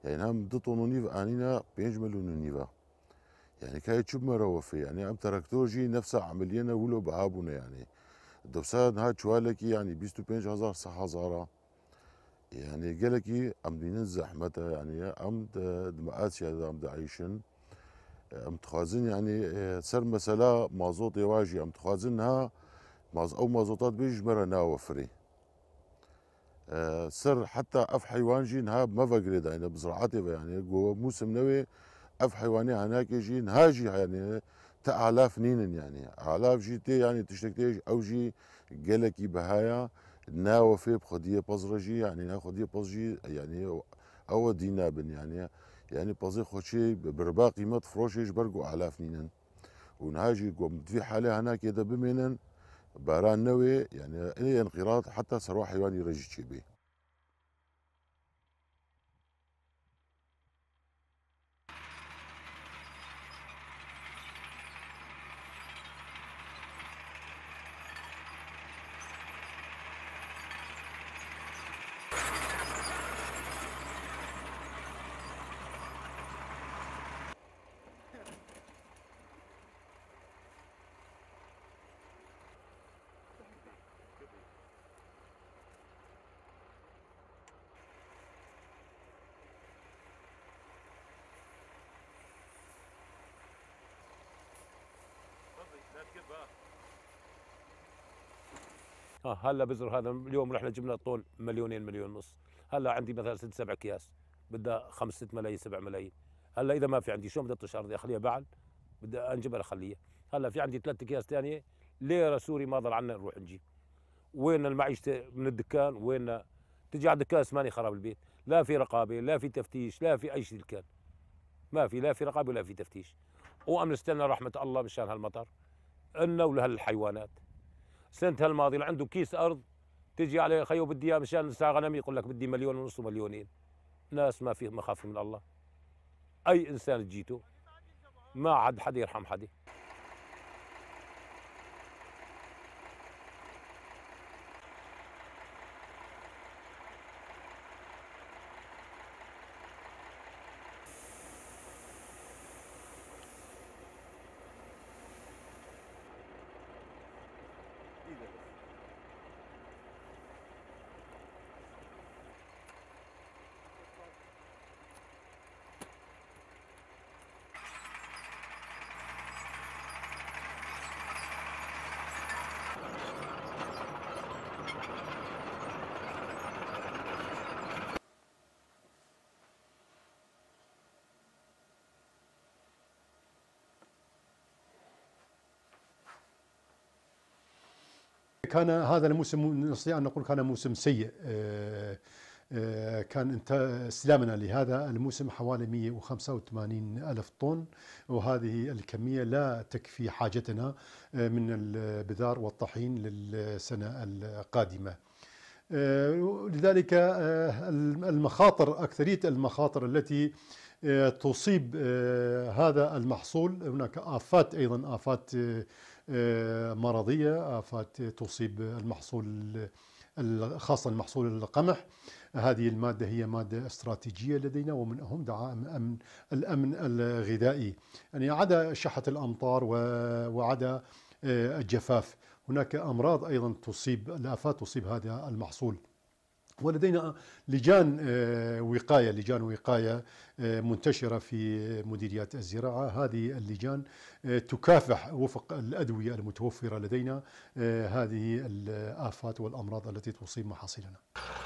يعني هم دطون نيفا انينا 5 مليون نيفا يعني كاي تشوف مروفي يعني ام تراكتورجي نفسها عملينا ولو بهابونا يعني دوسان هاد شوالكي يعني 25,000 صح هزارة يعني قالكي ام دينن زحمتها يعني ام دمقاسي هذا ام عايشن ام تخازن يعني سر مسألة مازوط يواجي ام تخازنها او مازوطات بيج مرة ناوفري سر حتى اف حيوان جين ها ما فقري يعني بزراعتي يعني جو موسم نوي اف حيواني هناك جين هاجي يعني تا آلاف نينن يعني آلاف جيتي يعني تشتكتيج او جي قالكي بهايا ناوفي بخديه بزرجي يعني ناخديه بزجي يعني او دينابن يعني بزي خوشي بربا قيمة فروشيش برقو آلاف نينن ونهاجي قوم في حالة هناك يدا بمينن باران نوي يعني إلي انقراض حتى ثروة حيواني رجي بيه. هلا بذر هذا اليوم رحنا جبنا طول مليونين مليون ونص. هلا عندي مثلا 6 7 اكياس بدها 5 6 ملايين 7 ملايين. هلا اذا ما في عندي شلون بدي اطش ارضي اخليها بعل؟ بدي انجبها اخليها. هلا في عندي 3 اكياس ثانيه ليره سوري ما ضل عنا نروح نجيب. وين المعيشة من الدكان وين تجي على الدكان اسماني خراب البيت. لا في رقابه لا في تفتيش لا في اي شيء كان. ما في لا في رقابه ولا في تفتيش. وام نستنى رحمه الله مشان هالمطر لنا ولهالحيوانات. السنه الماضيه اللي عنده كيس ارض تجي عليه خيو بدي اياه مشان نساء غنم يقول لك بدي 1.5 ومليونين. ناس ما فيه مخافه من الله. اي انسان جيته ما عاد حدا يرحم حدا. كان هذا الموسم نستطيع أن نقول كان موسم سيء. كان استلامنا لهذا الموسم حوالي 185 ألف طن، وهذه الكمية لا تكفي حاجتنا من البذار والطحين للسنة القادمة. لذلك المخاطر أكثرية المخاطر التي تصيب هذا المحصول، هناك آفات أيضا، آفات مرضية، آفات تصيب المحصول خاصة محصول القمح. هذه المادة هي مادة استراتيجية لدينا، ومن أهم دعائم الأمن الغذائي، يعني عدا شحة الأمطار وعدا الجفاف. هناك أمراض أيضا تصيب، الآفات تصيب هذا المحصول. ولدينا لجان وقاية منتشرة في مديريات الزراعة. هذه اللجان تكافح وفق الأدوية المتوفرة لدينا هذه الآفات والأمراض التي تصيب محاصيلنا.